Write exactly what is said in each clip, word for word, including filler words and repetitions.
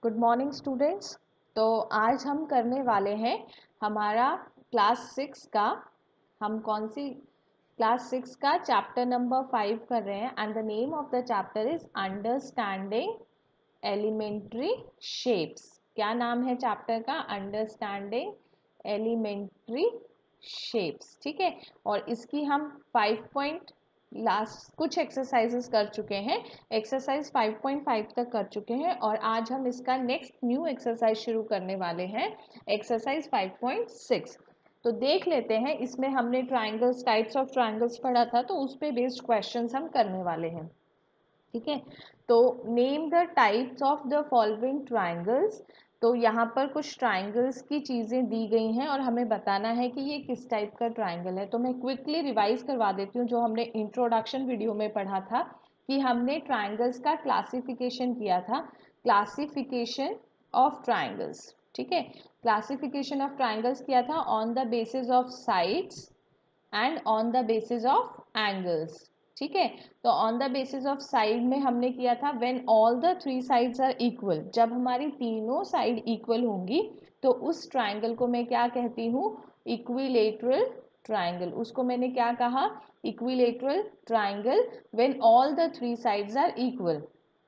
Good morning students. तो आज हम करने वाले हैं हमारा क्लास सिक्स का, हम कौन सी क्लास सिक्स का चैप्टर नंबर फाइव कर रहे हैं and the name of the chapter is understanding elementary shapes. क्या नाम है चैप्टर का? Understanding elementary shapes. ठीक है, और इसकी हम फाइव पॉइंट लास्ट कुछ एक्सरसाइजेस कर चुके हैं, एक्सरसाइज फाइव पॉइंट फाइव तक कर चुके हैं और आज हम इसका नेक्स्ट न्यू एक्सरसाइज शुरू करने वाले हैं, एक्सरसाइज फाइव पॉइंट सिक्स। तो देख लेते हैं, इसमें हमने ट्राइंगल्स, टाइप्स ऑफ ट्राइंगल्स पढ़ा था, तो उस पे बेस्ड क्वेश्चंस हम करने वाले हैं। ठीक है, तो name the types of the following triangles. तो यहाँ पर कुछ ट्राइंगल्स की चीज़ें दी गई हैं और हमें बताना है कि ये किस टाइप का ट्राइंगल है। तो मैं क्विकली रिवाइज करवा देती हूँ जो हमने इंट्रोडक्शन वीडियो में पढ़ा था कि हमने ट्राइंगल्स का क्लासिफिकेशन किया था, क्लासिफिकेशन ऑफ ट्राइंगल्स। ठीक है, क्लासिफिकेशन ऑफ ट्राइंगल्स किया था on the basis of sides and on the basis of angles. ठीक है, तो on the basis of side में हमने किया था when all the three sides are equal, जब हमारी तीनों साइड इक्वल होंगी तो उस ट्राइंगल को मैं क्या कहती हूँ? Equilateral triangle. उसको मैंने क्या कहा? Equilateral triangle when all the three sides are equal,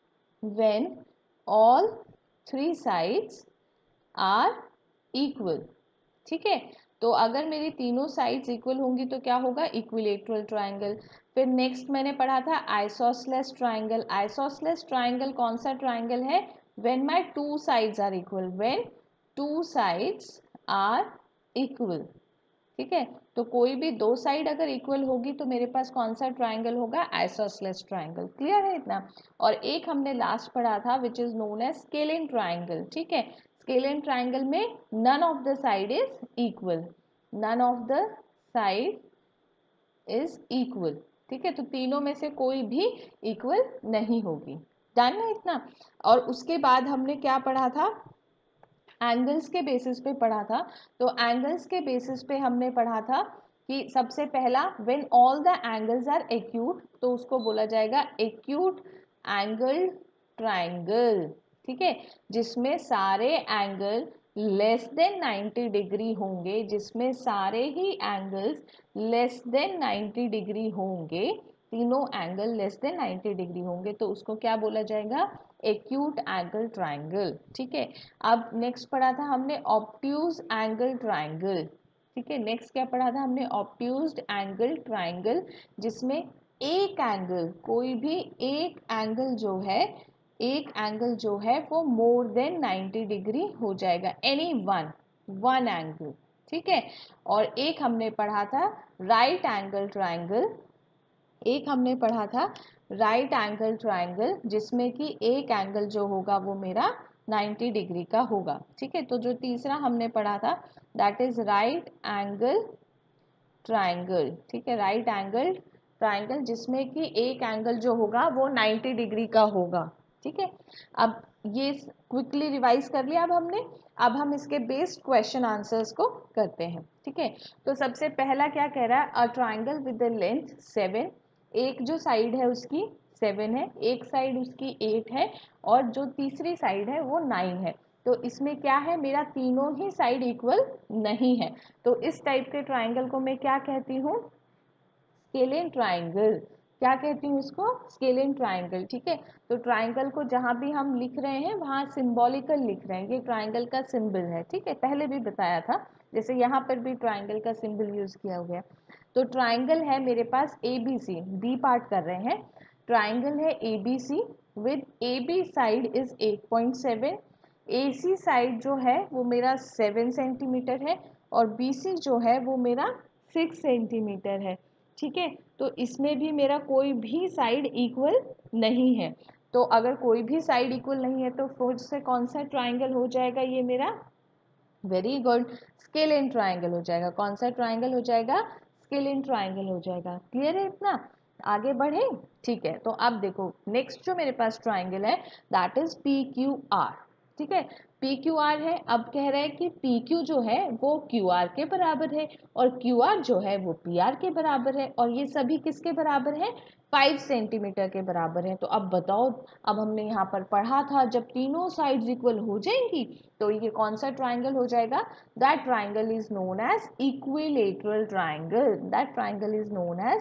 when all three sides are equal. ठीक है, तो अगर मेरी तीनों साइड्स इक्वल होंगी तो क्या होगा? Equilateral triangle. फिर नेक्स्ट मैंने पढ़ा था आइसोसेलेस ट्राइंगल। आइसोसेलेस ट्राइंगल कौन सा ट्राइंगल है? When my two sides are equal, when two sides are equal. ठीक है, तो कोई भी दो साइड अगर इक्वल होगी तो मेरे पास कौन सा ट्राइंगल होगा? Isosceles triangle. क्लियर है इतना? और एक हमने लास्ट पढ़ा था which is known as scalene triangle. ठीक है, स्केलिन ट्राइंगल में none of the side is equal, none of the side is equal. ठीक है, तो तीनों में से कोई भी इक्वल नहीं होगी। डन है इतना? और उसके बाद हमने क्या पढ़ा था? एंगल्स के बेसिस पे पढ़ा था। तो एंगल्स के बेसिस पे हमने पढ़ा था कि सबसे पहला when all the angles are acute, तो उसको बोला जाएगा एक्यूट एंगल ट्राइंगल। ठीक है, जिसमें सारे angle less than ninety degree होंगे, जिसमें सारे ही angles less than ninety degree होंगे, तीनों angle less than ninety degree होंगे, तो उसको क्या बोला जाएगा? Acute angle triangle. ठीक है, अब नेक्स्ट पढ़ा था हमने ऑब्ट्यूज एंगल ट्राइंगल। ठीक है, नेक्स्ट क्या पढ़ा था हमने? ऑब्ट्यूज्ड एंगल ट्राइंगल, जिसमें एक एंगल, कोई भी एक एंगल जो है, एक एंगल जो है वो मोर देन नाइन्टी डिग्री हो जाएगा, एनी वन वन एंगल। ठीक है, और एक हमने पढ़ा था राइट एंगल ट्राइंगल। एक हमने पढ़ा था राइट एंगल ट्राइंगल, जिसमें कि एक एंगल जो होगा वो मेरा नाइन्टी डिग्री का होगा। ठीक है, तो जो तीसरा हमने पढ़ा था that is right angle triangle. ठीक है, राइट एंगल ट्राइंगल जिसमें कि एक एंगल जो होगा वो नाइन्टी डिग्री का होगा। ठीक है, अब ये क्विकली रिवाइज कर लिया अब हमने। अब हम इसके बेस्ड क्वेश्चन आंसर्स को करते हैं। ठीक है, तो सबसे पहला क्या कह रहा है? A triangle with the length seven, एक जो साइड है उसकी सेवन है, एक साइड उसकी एट है और जो तीसरी साइड है वो नाइन है। तो इसमें क्या है? मेरा तीनों ही साइड इक्वल नहीं है, तो इस टाइप के ट्राइंगल को मैं क्या कहती हूँ? Scalene triangle. क्या कहती हूँ इसको? Scalene triangle. ठीक है, तो ट्राइंगल को जहाँ भी हम लिख रहे हैं वहाँ सिंबॉलिकल लिख रहे हैं, ये ट्राइंगल का सिंबल है। ठीक है, पहले भी बताया था, जैसे यहाँ पर भी ट्राइंगल का सिंबल यूज किया हुआ है। तो ट्राइंगल है मेरे पास A B C, B part कर रहे हैं। ट्राइंगल है A B C with A B side is eight point seven, A C side जो है वो मेरा सेवन सेंटीमीटर है और बी सी जो है वो मेरा सिक्स सेंटीमीटर है। ठीक है, तो इसमें भी मेरा कोई भी साइड इक्वल नहीं है। तो अगर कोई भी साइड इक्वल नहीं है तो फिर से कौन सा ट्राइंगल हो जाएगा ये मेरा? वेरी गुड, स्केलिन ट्राइंगल हो जाएगा। कौन सा ट्राइंगल हो जाएगा? स्केलिन ट्राइंगल हो जाएगा। क्लियर है इतना? आगे बढ़े? ठीक है, तो अब देखो नेक्स्ट जो मेरे पास ट्राइंगल है that is P Q R. ठीक है, पी क्यू आर है। अब कह रहे हैं कि पी क्यू जो है वो क्यू आर के बराबर है और क्यू आर जो है वो पी आर के बराबर है और ये सभी किसके बराबर है, फाइव सेंटीमीटर के बराबर है। तो अब बताओ, अब हमने यहाँ पर पढ़ा था जब तीनों साइड्स इक्वल हो जाएंगी तो ये कौन सा ट्राइंगल हो जाएगा, that triangle is known as equilateral triangle, that triangle is known as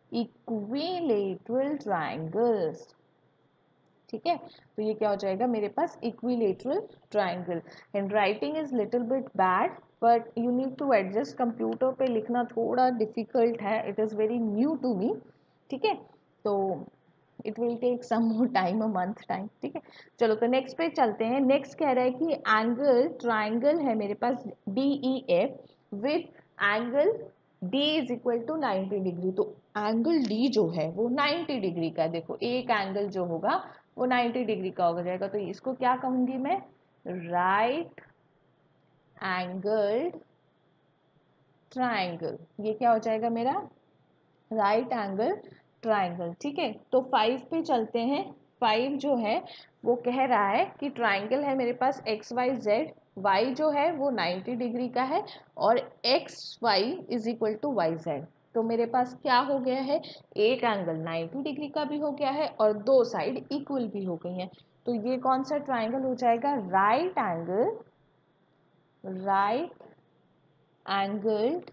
equilateral triangles. ठीक है, तो ये क्या हो जाएगा मेरे पास, equilateral triangle. Hand writing is little bit bad but you need to adjust, computer पे लिखना थोड़ा डिफिकल्ट है, it is very new to me. ठीक है, तो it will take some more time, a month time. ठीक है, चलो तो नेक्स्ट पे चलते हैं। नेक्स्ट कह रहा है कि एंगल ट्राइंगल है मेरे पास D E F with angle D is equal to ninety degree. तो एंगल D जो है वो नाइन्टी डिग्री का है। देखो एक एंगल जो होगा वो नाइन्टी डिग्री का हो जाएगा, तो इसको क्या कहूंगी मैं, राइट एंगल्ड ट्राइंगल। ये क्या हो जाएगा मेरा, राइट एंगल ट्राइंगल। ठीक है, तो फाइव पे चलते हैं। फाइव जो है वो कह रहा है कि ट्राइंगल है मेरे पास एक्स वाई जेड, वाई जो है वो नाइन्टी डिग्री का है और X Y is equal to Y Z. तो मेरे पास क्या हो गया है, एक एंगल नाइन्टी डिग्री का भी हो गया है और दो साइड इक्वल भी हो गई हैं। तो ये कौन सा ट्राइंगल हो जाएगा, right angle, right angled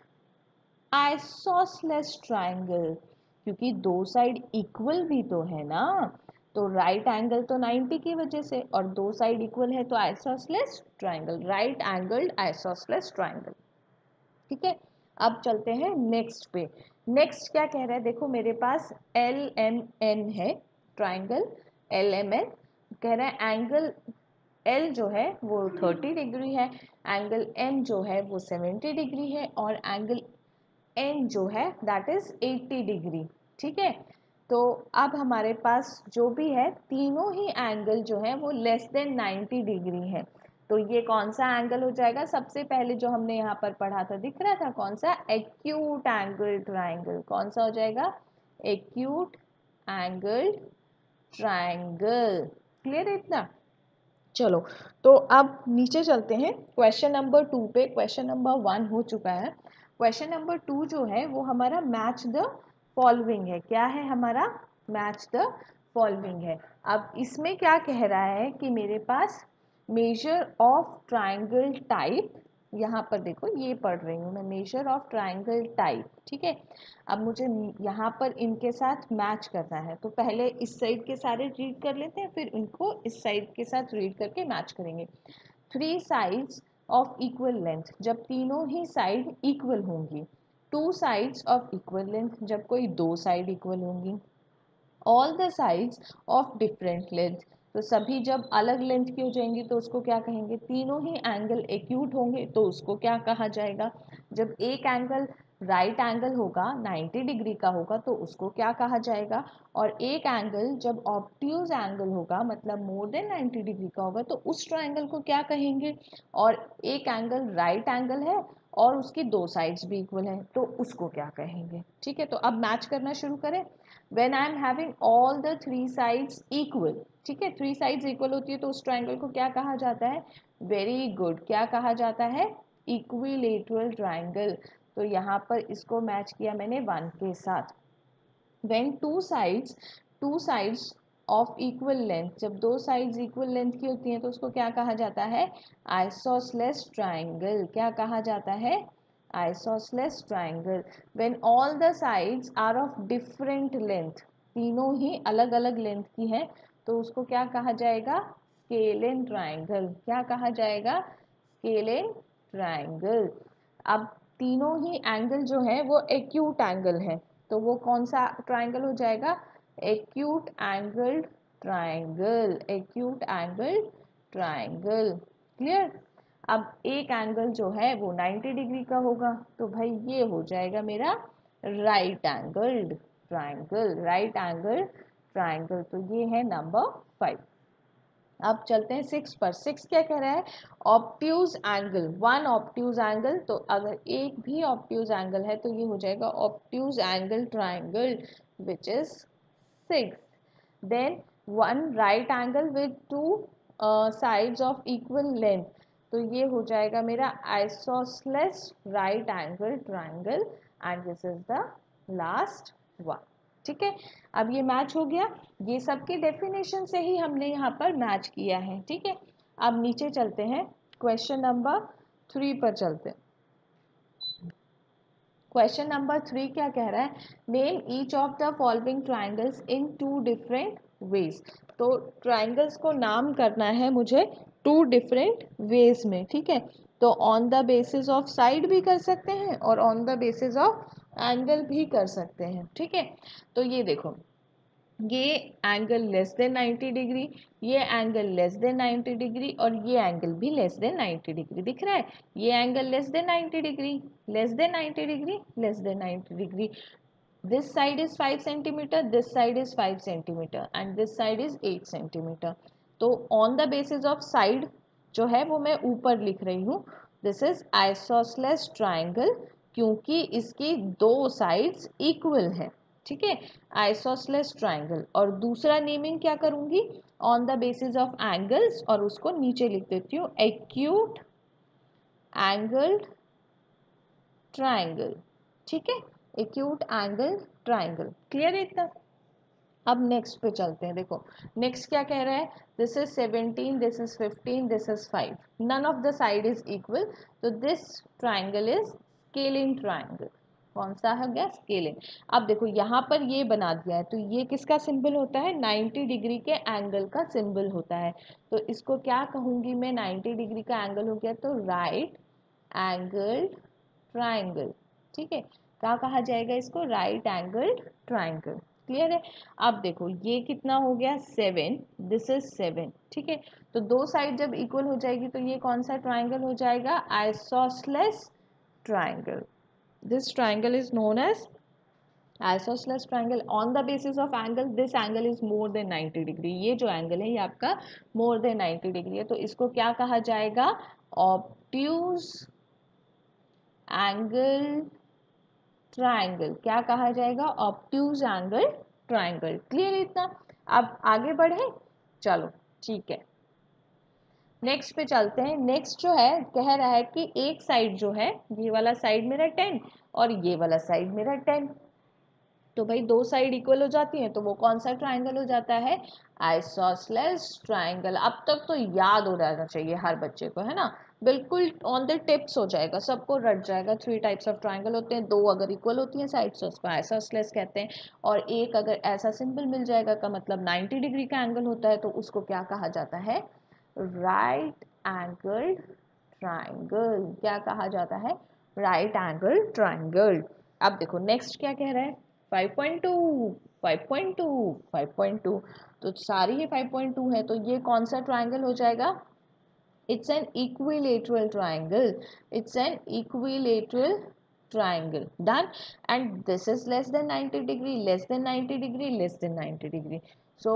isosceles triangle, क्योंकि दो साइड इक्वल भी तो है ना। तो राइट एंगल तो नाइन्टी की वजह से और दो साइड इक्वल है तो isosceles triangle, right angled isosceles triangle. ठीक है, अब चलते हैं नेक्स्ट पे। नेक्स्ट क्या कह रहा है, देखो मेरे पास एल एम एन है ट्राइंगल, एल एम एन कह रहा है एंगल एल जो है वो थर्टी डिग्री है, एंगल एम जो है वो सेवेंटी डिग्री है और एंगल एन जो है दैट इज एट्टी डिग्री। ठीक है, तो अब हमारे पास जो भी है तीनों ही एंगल जो है वो लेस देन नाइन्टी डिग्री है। तो ये कौन सा एंगल हो जाएगा, सबसे पहले जो हमने यहाँ पर पढ़ा था दिख रहा था कौन सा, एक्यूट एंगल ट्राइंगल। कौन सा हो जाएगा, एक्यूट एंगल ट्राइंगल। क्लियर है इतना। चलो तो अब नीचे चलते हैं क्वेश्चन नंबर टू पे। क्वेश्चन नंबर वन हो चुका है, क्वेश्चन नंबर टू जो है वो हमारा मैच द फॉलोइंग है। क्या है हमारा, मैच द फॉलोइंग है। अब इसमें क्या कह रहा है कि मेरे पास मेजर ऑफ ट्राइंगल टाइप, यहाँ पर देखो ये पढ़ रही हूँ मैं, मेजर ऑफ ट्राइंगल टाइप। ठीक है, अब मुझे यहाँ पर इनके साथ मैच करना है, तो पहले इस साइड के सारे रीड कर लेते हैं फिर इनको इस साइड के साथ रीड करके मैच करेंगे। Three sides of equal length, जब तीनों ही साइड इक्वल होंगी। Two sides of equal length, जब कोई दो साइड इक्वल होंगी। All the sides of different length, तो सभी जब अलग लेंथ की हो जाएंगी तो उसको क्या कहेंगे, तीनों ही एंगल एक्यूट होंगे तो उसको क्या कहा जाएगा। जब एक एंगल राइट एंगल होगा नाइन्टी डिग्री का होगा तो उसको क्या कहा जाएगा, और एक एंगल जब ऑब्ट्यूज एंगल होगा मतलब मोर देन नाइन्टी डिग्री का होगा तो उस ट्राइंगल को क्या कहेंगे। और एक एंगल राइट एंगल है और उसकी दो साइड्स भी इक्वल है तो उसको क्या कहेंगे। ठीक है, तो अब मैच करना शुरू करें। when I am having all the three sides equal, ठीक है, थ्री साइड्स इक्वल होती है तो उस ट्राइंगल को क्या कहा जाता है, वेरी गुड, क्या कहा जाता है, इक्विलेटरल ट्राइंगल। तो यहाँ पर इसको मैच किया मैंने वन के साथ। when two sides two sides of equal length, जब दो साइड्स इक्वल लेंथ की होती हैं तो उसको क्या कहा जाता है, आइसोसेलेस ट्राइंगल। क्या कहा जाता है, isosceles triangle। when all the sides are of different length, तीनों ही अलग अलग लेंथ की हैं तो उसको क्या कहा जाएगा, स्केलेन ट्राइंगल। क्या कहा जाएगा, स्केलेन ट्राइंगल। अब तीनों ही एंगल जो है वो एक्यूट एंगल है तो वो कौन सा ट्राइंगल हो जाएगा, acute angle triangle, acute angle triangle. Clear. अब एक एंगल जो है वो नाइन्टी डिग्री का होगा तो भाई ये हो जाएगा मेरा right angled triangle, right angle triangle. तो ये है नंबर फाइव। अब चलते हैं सिक्स पर। सिक्स क्या कह रहा है, obtuse angle, one obtuse angle. तो अगर एक भी ऑब्ट्यूज एंगल है तो ये हो जाएगा obtuse angle triangle which is six. Then one right angle with two sides of equal length, तो ये हो जाएगा मेरा isosceles right angle triangle and this is the last one. ठीक है, अब ये मैच हो गया, ये सबके डेफिनेशन से ही हमने यहाँ पर मैच किया है। ठीक है, अब नीचे चलते हैं, क्वेश्चन नंबर थ्री पर चलते हैं। क्वेश्चन नंबर थ्री क्या कह रहा है, name each of the following triangles in two different ways. तो ट्राइंगल्स को नाम करना है मुझे टू डिफरेंट वेज में। ठीक है, तो on the basis of side भी कर सकते हैं और on the basis of angle भी कर सकते हैं। ठीक है, तो ये देखो, ये angle less than ninety degree, ये angle less than ninety degree और ये एंगल भी लेस देन नाइन्टी डिग्री दिख रहा है। ये angle less than ninety degree, less than ninety degree, less than ninety degree. This side is five centimetre, this side is five centimetre and this side is eight centimetre. तो on the basis of side जो है वो मैं ऊपर लिख रही हूँ, this is isosceles triangle, क्योंकि इसकी दो साइड्स इक्वल है। ठीक है, आइसोसेलेस ट्राइंगल। और दूसरा नेमिंग क्या करूंगी, on the basis of angles, और उसको नीचे लिख देती हूँ एक्यूट एंगल्ड ट्राइंगल। ठीक है, एक्यूट एंगल ट्राइंगल। क्लियर है इतना? अब नेक्स्ट पे चलते हैं। देखो नेक्स्ट क्या कह रहा है, this is seventeen, this is fifteen, this is five, none of the side is equal, तो this triangle is scaling triangle. कौन सा है गया, स्केलिंग। अब देखो यहाँ पर ये बना दिया है, तो ये किसका सिंबल होता है, नाइन्टी डिग्री के एंगल का सिंबल होता है। तो इसको क्या कहूंगी मैं, नाइन्टी डिग्री का एंगल हो गया तो राइट एंगल्ड ट्राइंगल। ठीक है, क्या कहा जाएगा इसको, राइट एंगल्ड ट्राइंगल। क्लियर है? अब देखो ये कितना हो गया, सेवन, दिस इज सेवन। ठीक है, तो दो साइड जब इक्वल हो जाएगी तो ये कौन सा ट्राइंगल हो जाएगा, isosceles triangle. This triangle is known as isosceles triangle. On the basis of angle, this angle is more than ninety degree. ये जो एंगल है ये आपका मोर देन नाइन्टी डिग्री है, तो इसको क्या कहा जाएगा, ऑब्ट्यूज एंगल ट्राइंगल। क्या कहा जाएगा, ऑब्ट्यूज एंगल ट्राइंगल। क्लियर है इतना? अब आगे बढ़े, चलो ठीक है, नेक्स्ट पे चलते हैं। नेक्स्ट जो है कह रहा है कि एक साइड जो है, ये वाला साइड मेरा टेन और ये वाला साइड मेरा टेन, तो भाई दो साइड इक्वल हो जाती हैं, तो वो कौन सा ट्राइंगल हो जाता है, आइसोसेलेस ट्राइंगल। अब तक तो याद हो जाना चाहिए हर बच्चे को, है ना, बिल्कुल ऑन द टिप्स हो जाएगा, सबको रट जाएगा। थ्री टाइप्स ऑफ ट्राइंगल होते हैं, दो अगर इक्वल होती हैं साइड्स तो उसको आइसोसेलेस कहते हैं, और एक अगर ऐसा सिंबल मिल जाएगा का मतलब नाइन्टी डिग्री का एंगल होता है, तो उसको क्या कहा जाता है, राइट एंगल्ड ट्राइंगल। क्या कहा जाता है, राइट एंगल ट्राइंगल। अब देखो नेक्स्ट क्या कह रहा है, five point two, five point two, five point two, तो सारी ये फाइव पॉइंट टू है, तो ये कौन सा ट्राइंगल हो जाएगा, it's an equilateral triangle, it's an equilateral triangle. Done, and this is less than ninety degree, less than ninety degree, less than ninety degree, so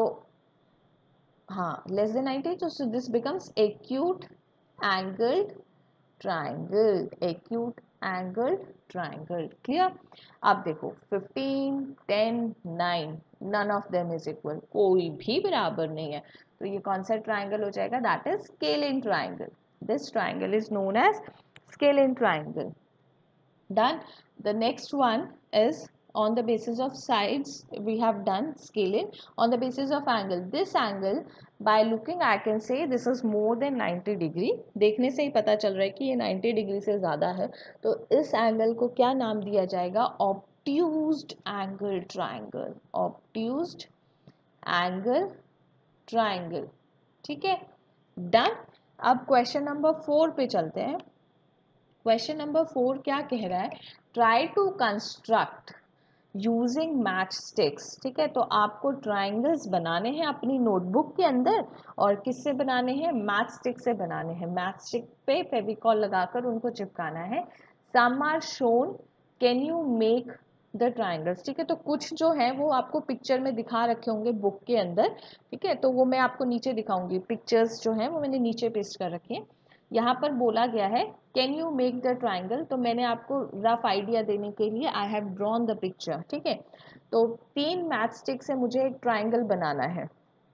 हाँ लेस देन नाइन्टी, तो this becomes acute angled triangle, acute angled triangle. Clear? अब देखो fifteen, ten, nine, none of them is equal, कोई भी बराबर नहीं है, तो ये कौन सा ट्राइंगल हो जाएगा, that is scaling triangle. This triangle is known as scaling triangle. Done. The next one is on the basis of sides we have done scaling. On the basis of angle, this angle by looking I can say this is more than ninety degree. देखने से ही पता चल रहा है कि ये ninety degree से ज़्यादा है, तो इस एंगल को क्या नाम दिया जाएगा, obtused angle triangle, obtused angle triangle. ठीक है, डन। अब क्वेश्चन नंबर फोर पे चलते हैं। क्वेश्चन नंबर फोर क्या कह रहा है, try to construct using match sticks. ठीक है, तो आपको ट्राइंगल्स बनाने हैं अपनी नोटबुक के अंदर, और किससे बनाने हैं, मैच स्टिक से बनाने हैं। मैच स्टिक पे फेविकॉल लगाकर उनको चिपकाना है। Some are shown, can you make the triangles. ठीक है, तो कुछ जो है वो आपको पिक्चर में दिखा रखे होंगे बुक के अंदर। ठीक है, तो वो मैं आपको नीचे दिखाऊंगी, पिक्चर्स जो है वो मैंने नीचे पेस्ट कर रखी है। यहाँ पर बोला गया है can you make the triangle, तो मैंने आपको रफ आइडिया देने के लिए I have drawn the picture. ठीक है, तो तीन मैच स्टिक से मुझे एक ट्राइंगल बनाना है।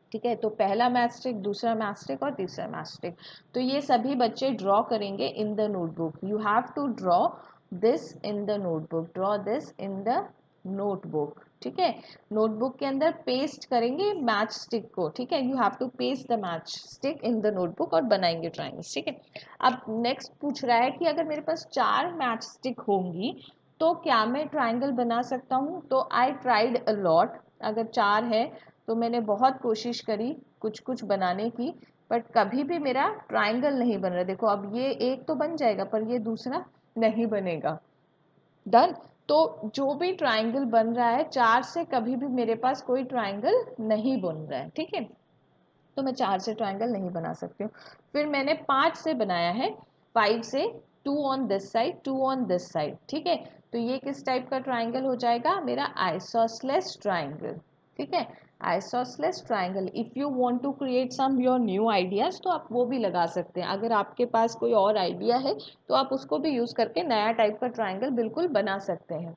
ठीक है, तो पहला मैच स्टिक, दूसरा मैच स्टिक और तीसरा मैच स्टिक, तो ये सभी बच्चे ड्रॉ करेंगे in the notebook. You have to draw this in the notebook, draw this in the notebook. ठीक है, नोटबुक के अंदर पेस्ट करेंगे मैच स्टिक को। ठीक है, you have to paste the match stick in the notebook और बनाएंगे ट्राइंगल्स। ठीक है, अब नेक्स्ट पूछ रहा है कि अगर मेरे पास चार मैच स्टिक होंगी तो क्या मैं ट्राइंगल बना सकता हूँ? तो आई ट्राइड अ लॉट, अगर चार है तो मैंने बहुत कोशिश करी कुछ कुछ बनाने की, बट कभी भी मेरा ट्राइंगल नहीं बन रहा। देखो अब ये एक तो बन जाएगा पर ये दूसरा नहीं बनेगा। डन। तो जो भी ट्राइंगल बन रहा है चार से, कभी भी मेरे पास कोई ट्राइंगल नहीं बन रहा है। ठीक है, तो मैं चार से ट्राइंगल नहीं बना सकती हूँ। फिर मैंने पाँच से बनाया है, फाइव से, two on this side, two on this side. ठीक है, तो ये किस टाइप का ट्राइंगल हो जाएगा? मेरा आइसोसेलेस ट्राइंगल। ठीक है, isosceles triangle. If you want to create some your new ideas तो आप वो भी लगा सकते हैं। अगर आपके पास कोई और आइडिया है तो आप उसको भी यूज़ करके नया टाइप का ट्राइंगल बिल्कुल बना सकते हैं।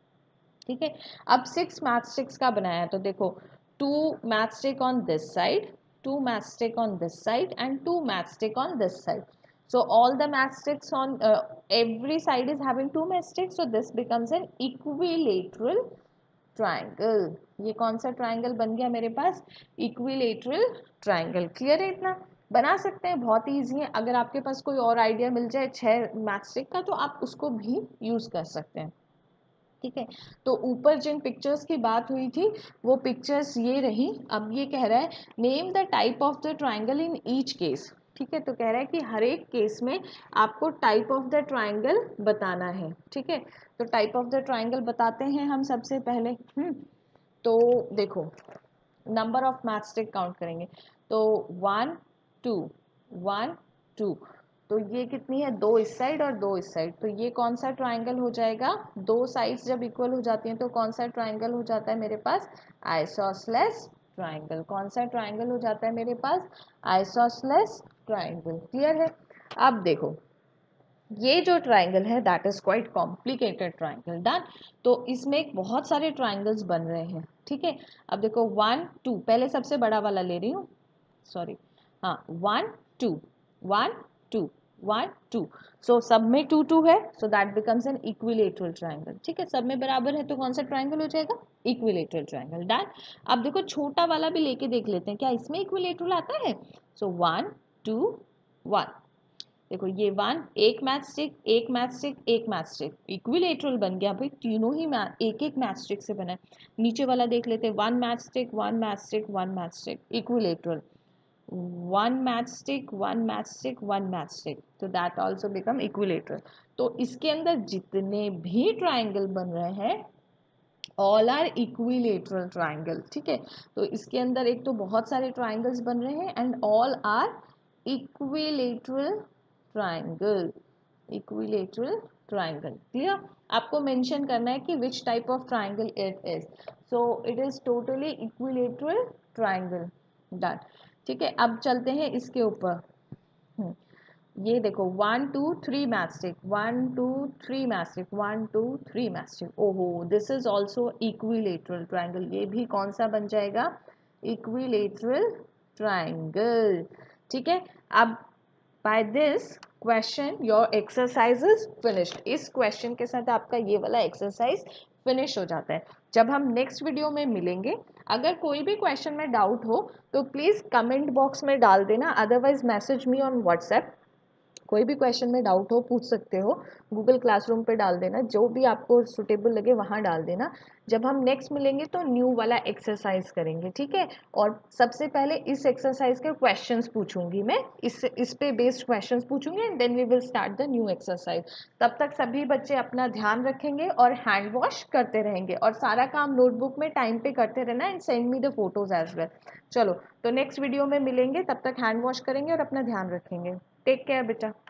ठीक है, अब सिक्स मैच स्टिक्स का बनाया तो देखो, two match stick on this side, two matchstick on this side and two matchstick on this side. So all the matchsticks on uh, every side is having two matchsticks, so this becomes an equilateral triangle. ये कौन सा triangle बन गया मेरे पास? Equilateral triangle. Clear है? इतना बना सकते हैं, बहुत ही ईजी है। अगर आपके पास कोई और आइडिया मिल जाए छह मैचस्टिक का तो आप उसको भी यूज कर सकते हैं। ठीक है, तो ऊपर जिन पिक्चर्स की बात हुई थी वो पिक्चर्स ये रही। अब ये कह रहा है name the type of the triangle in each case. ठीक है, तो कह रहा है कि हर एक केस में आपको टाइप ऑफ द ट्राइंगल बताना है। ठीक है, तो टाइप ऑफ द ट्राइंगल बताते हैं हम सबसे पहले। हम्म तो देखो, नंबर ऑफ मैचस्टिक काउंट करेंगे तो वन टू, वन टू, तो ये कितनी है? दो इस साइड और दो इस साइड, तो ये कौन सा ट्राइंगल हो जाएगा? दो साइड्स जब इक्वल हो जाती हैं तो कौन सा ट्राइंगल हो जाता है मेरे पास? Isosceles triangle. कौन सा ट्राइंगल हो जाता है मेरे पास? Isosceles triangle. क्लियर है? अब देखो, ये जो ट्राइंगल है that is quite complicated triangle. Done. तो इसमें बहुत सारे ट्राइंगल्स बन रहे हैं। ठीक है, अब देखो वन टू, पहले सबसे बड़ा वाला ले रही हूँ, सॉरी, हाँ, one two, one two, one two, so सब में टू टू है, so that becomes an equilateral triangle. ठीक है, सब में बराबर है तो कौन सा ट्राइंगल हो जाएगा? Equilateral triangle. डन। अब देखो छोटा वाला भी लेके देख लेते हैं, क्या इसमें इक्विलेटरल आता है? सो वन टू वन, देखो ये वन, एक मैच स्टिक, एक मैच स्टिक, एक मैच स्टिक, इक्विलेटरल बन गया भाई। तीनों ही मैच एक एक मैच स्टिक से बना है। नीचे वाला देख लेते हैं, one match stick, one match stick, one match stick, equilateral. One match stick, one match stick, one match stick, तो दैट ऑल्सो बिकम इक्विलेटरल। तो इसके अंदर जितने भी ट्राइंगल बन रहे हैं ऑल आर इक्विलेटरल ट्राइंगल। ठीक है, तो इसके अंदर एक तो बहुत सारे ट्राइंगल्स बन रहे हैं and all are equilateral triangle, equilateral triangle. Clear? आपको मेंशन करना है कि which type of triangle it is. So it is totally equilateral triangle. Done. ठीक है, अब चलते हैं इसके ऊपर। ये देखो one two three matchstick, one two three matchstick, one two three matchstick, ओहो this is also equilateral triangle. ये भी कौन सा बन जाएगा? Equilateral triangle. ठीक है, अब by this question your exercise is finished. इस क्वेश्चन के साथ आपका ये वाला एक्सरसाइज फिनिश हो जाता है। जब हम नेक्स्ट वीडियो में मिलेंगे, अगर कोई भी क्वेश्चन में डाउट हो तो प्लीज़ कमेंट बॉक्स में डाल देना, otherwise message me on WhatsApp. कोई भी क्वेश्चन में डाउट हो पूछ सकते हो, गूगल क्लासरूम पे डाल देना, जो भी आपको सुटेबल लगे वहाँ डाल देना। जब हम नेक्स्ट मिलेंगे तो न्यू वाला एक्सरसाइज करेंगे। ठीक है, और सबसे पहले इस एक्सरसाइज के क्वेश्चंस पूछूंगी मैं, इस इस पे बेस्ड क्वेश्चंस पूछूंगी and then we will start the new exercise. तब तक सभी बच्चे अपना ध्यान रखेंगे और हैंड वॉश करते रहेंगे और सारा काम नोटबुक में टाइम पे करते रहना and send me the photos as well. चलो, तो नेक्स्ट वीडियो में मिलेंगे, तब तक हैंड वॉश करेंगे और अपना ध्यान रखेंगे। टेक केयर बेटा।